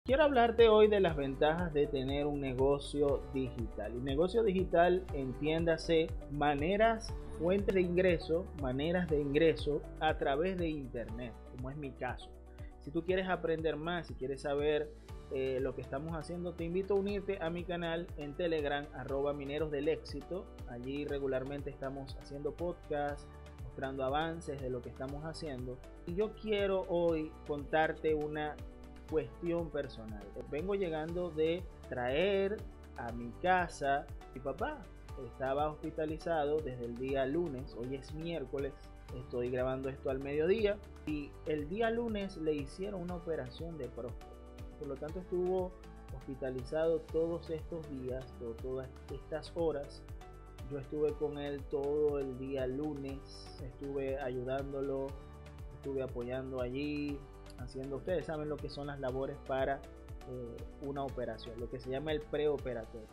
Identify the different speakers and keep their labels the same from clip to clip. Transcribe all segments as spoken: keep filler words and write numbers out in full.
Speaker 1: Quiero hablarte hoy de las ventajas de tener un negocio digital. Y negocio digital, entiéndase, maneras, fuentes de ingreso, maneras de ingreso a través de internet, como es mi caso. Si tú quieres aprender más, si quieres saber eh, lo que estamos haciendo, te invito a unirte a mi canal en Telegram, arroba mineros del éxito. Allí regularmente estamos haciendo podcasts, mostrando avances de lo que estamos haciendo. Y yo quiero hoy contarte una cuestión personal. Vengo llegando de traer a mi casa mi papá. Estaba hospitalizado desde el día lunes, hoy es miércoles, estoy grabando esto al mediodía y el día lunes le hicieron una operación de próstata. Por lo tanto estuvo hospitalizado todos estos días, todas estas horas. Yo estuve con él todo el día lunes, estuve ayudándolo, estuve apoyando allí, haciendo, ustedes saben lo que son las labores para eh, una operación, lo que se llama el preoperatorio.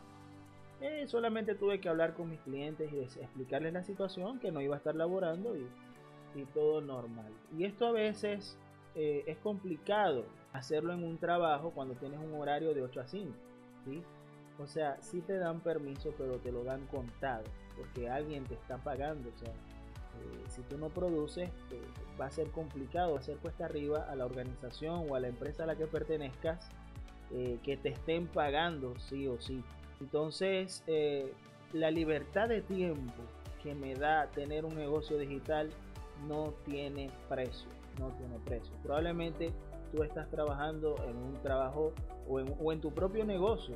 Speaker 1: Eh, solamente tuve que hablar con mis clientes y explicarles la situación, que no iba a estar laborando y, y todo normal. Y esto a veces eh, es complicado hacerlo en un trabajo cuando tienes un horario de ocho a cinco, ¿sí? O sea, sí te dan permiso, pero te lo dan contado, porque alguien te está pagando. O sea, eh, si tú no produces, eh, va a ser complicado, va a ser cuesta arriba a la organización o a la empresa a la que pertenezcas eh, que te estén pagando sí o sí. Entonces, eh, la libertad de tiempo que me da tener un negocio digital no tiene precio, no tiene precio. Probablemente tú estás trabajando en un trabajo o en, o en tu propio negocio,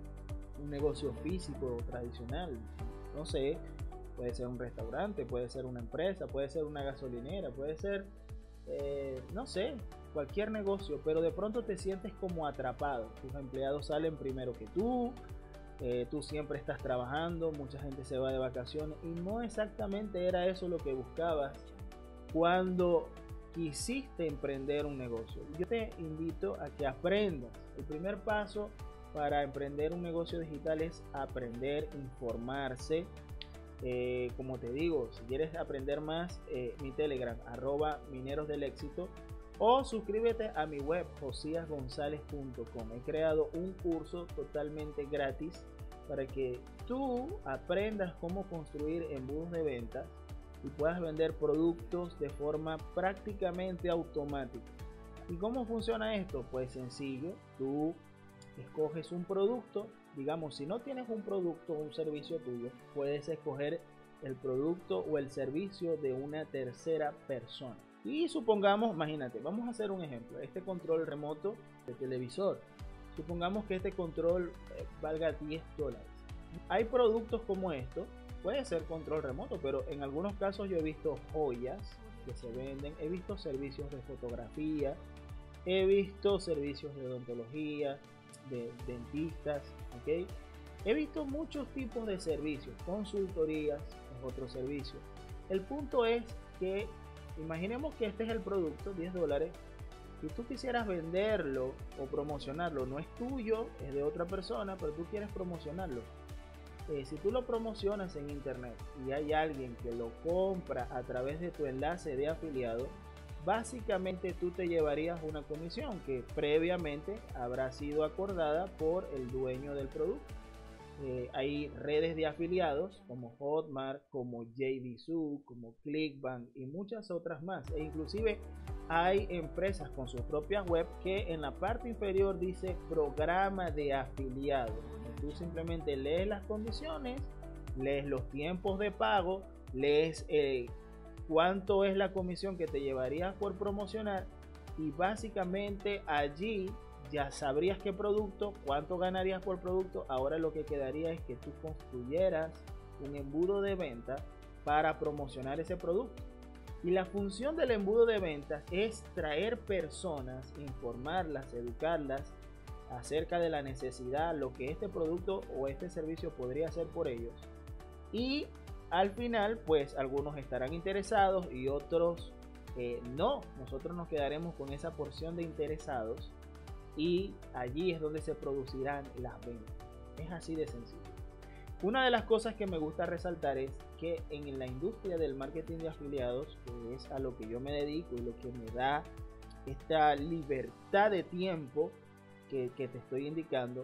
Speaker 1: un negocio físico tradicional, no sé, puede ser un restaurante, puede ser una empresa, puede ser una gasolinera, puede ser, eh, no sé, cualquier negocio, pero de pronto te sientes como atrapado. Tus empleados salen primero que tú, eh, tú siempre estás trabajando, mucha gente se va de vacaciones y no exactamente era eso lo que buscabas cuando quisiste emprender un negocio. Yo te invito a que aprendas. El primer paso para emprender un negocio digital es aprender, informarse. Eh, como te digo, si quieres aprender más, eh, mi Telegram, arroba mineros del éxito, o suscríbete a mi web, josias gonzález punto com. He creado un curso totalmente gratis para que tú aprendas cómo construir embudos de ventas y puedas vender productos de forma prácticamente automática. ¿Y cómo funciona esto? Pues sencillo, tú escoges un producto, digamos, si no tienes un producto o un servicio tuyo, puedes escoger el producto o el servicio de una tercera persona. Y supongamos, imagínate, vamos a hacer un ejemplo, este control remoto de televisor. Supongamos que este control eh, valga diez dólares. Hay productos como esto, puede ser control remoto, pero en algunos casos yo he visto joyas que se venden, he visto servicios de fotografía, he visto servicios de odontología, de dentistas, ¿ok? He visto muchos tipos de servicios, consultorías, otros servicios. El punto es que imaginemos que este es el producto, diez dólares, y tú quisieras venderlo o promocionarlo, no es tuyo, es de otra persona, pero tú quieres promocionarlo. Eh, si tú lo promocionas en internet y hay alguien que lo compra a través de tu enlace de afiliado, básicamente tú te llevarías una comisión que previamente habrá sido acordada por el dueño del producto. Eh, hay redes de afiliados como Hotmart, como J D Su, como Clickbank y muchas otras más. E inclusive hay empresas con sus propias web que en la parte inferior dice programa de afiliados. Tú simplemente lees las condiciones, lees los tiempos de pago, lees eh, cuánto es la comisión que te llevarías por promocionar y básicamente allí ya sabrías qué producto, cuánto ganarías por producto. Ahora lo que quedaría es que tú construyeras un embudo de venta para promocionar ese producto. Y la función del embudo de ventas es traer personas, informarlas, educarlas acerca de la necesidad, lo que este producto o este servicio podría hacer por ellos. Y al final, pues algunos estarán interesados y otros eh, no. Nosotros nos quedaremos con esa porción de interesados y allí es donde se producirán las ventas. Es así de sencillo. Una de las cosas que me gusta resaltar es que en la industria del marketing de afiliados, que es a lo que yo me dedico y lo que me da esta libertad de tiempo, que, que te estoy indicando,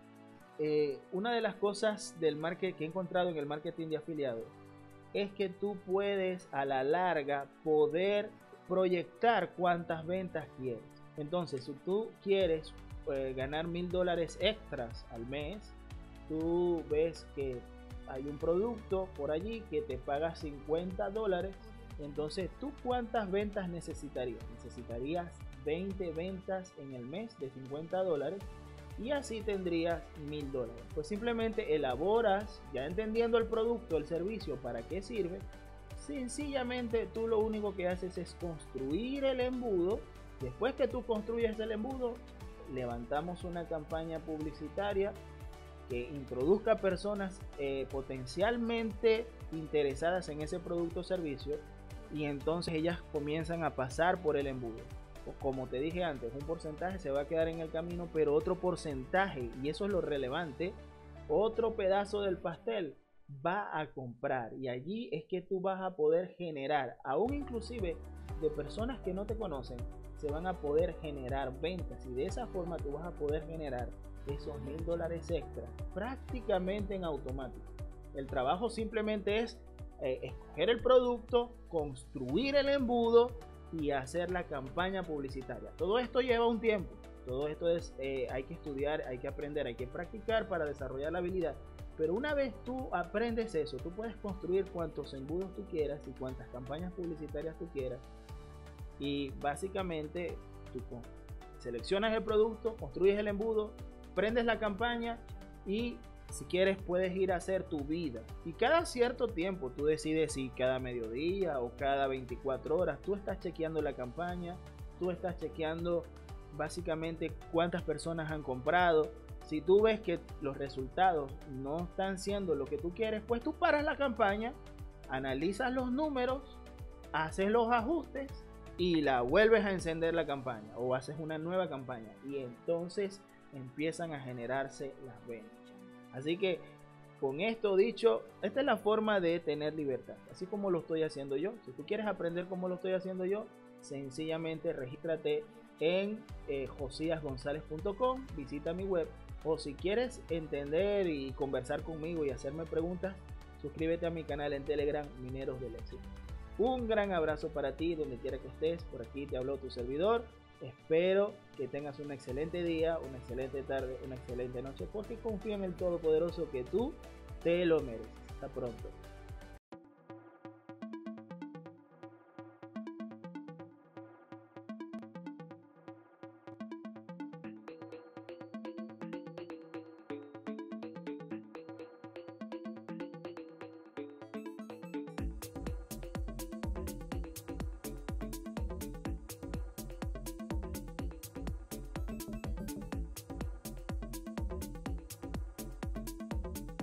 Speaker 1: eh, una de las cosas del marketing que he encontrado en el marketing de afiliados es que tú puedes a la larga poder proyectar cuántas ventas quieres. Entonces, si tú quieres eh, ganar mil dólares extras al mes, tú ves que hay un producto por allí que te paga cincuenta dólares. Entonces, ¿tú cuántas ventas necesitarías? Necesitarías veinte ventas en el mes de cincuenta dólares y así tendrías mil dólares. Pues simplemente elaboras, ya entendiendo el producto, el servicio, para qué sirve. Sencillamente tú lo único que haces es construir el embudo. Después que tú construyes el embudo, levantamos una campaña publicitaria que introduzca personas eh, potencialmente interesadas en ese producto o servicio, y entonces ellas comienzan a pasar por el embudo. Como te dije antes, un porcentaje se va a quedar en el camino, pero otro porcentaje, y eso es lo relevante, otro pedazo del pastel va a comprar, y allí es que tú vas a poder generar, aún inclusive de personas que no te conocen, se van a poder generar ventas, y de esa forma tú vas a poder generar esos mil dólares extra prácticamente en automático. El trabajo simplemente es eh, escoger el producto, construir el embudo y hacer la campaña publicitaria. Todo esto lleva un tiempo, todo esto es eh, hay que estudiar, hay que aprender, hay que practicar para desarrollar la habilidad. Pero una vez tú aprendes eso, tú puedes construir cuantos embudos tú quieras y cuantas campañas publicitarias tú quieras, y básicamente tú seleccionas el producto, construyes el embudo, prendes la campaña y si quieres puedes ir a hacer tu vida. Y cada cierto tiempo tú decides si cada mediodía o cada veinticuatro horas tú estás chequeando la campaña, tú estás chequeando básicamente cuántas personas han comprado. Si tú ves que los resultados no están siendo lo que tú quieres, pues tú paras la campaña, analizas los números, haces los ajustes y la vuelves a encender la campaña o haces una nueva campaña, y entonces empiezan a generarse las ventas. Así que con esto dicho, esta es la forma de tener libertad, así como lo estoy haciendo yo. Si tú quieres aprender cómo lo estoy haciendo yo, sencillamente regístrate en eh, josias gonzález punto com, visita mi web, o si quieres entender y conversar conmigo y hacerme preguntas, suscríbete a mi canal en Telegram, Mineros del Éxito. Un gran abrazo para ti donde quiera que estés. Por aquí te habló tu servidor. Espero que tengas un excelente día, una excelente tarde, una excelente noche, porque confío en el Todopoderoso que tú te lo mereces. Hasta pronto.